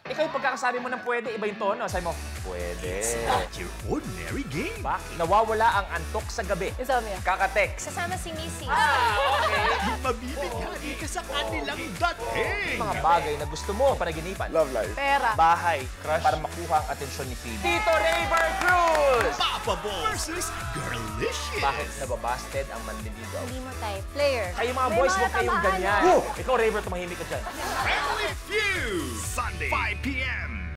Ikaw yung pagkakasabi mo ng pwede, iba yung tono. Sabi mo, pwede. It's not your ordinary game. Bakit? Nawawala ang antok sa gabi. Insomnia. Kakatext. Kasama si Missy. Okay. Yung mabibigyan ka sa kanilang dating. Mga bagay na gusto mo panaginipan. Love life. Pera. Bahay. Crush. Para makuha ang atensyon ni Phoebe. Tito Rayber Cruz! Papa Ball versus Girlicious. Bakit nababasted ang manliligaw? Hindi mo type. Player. Kayo mga May boys, mga huwag kayong tamaan, ganyan. no? Ikaw, Rayber, tumahimik ka dyan. Family Feud. Sunday, 5 p.m.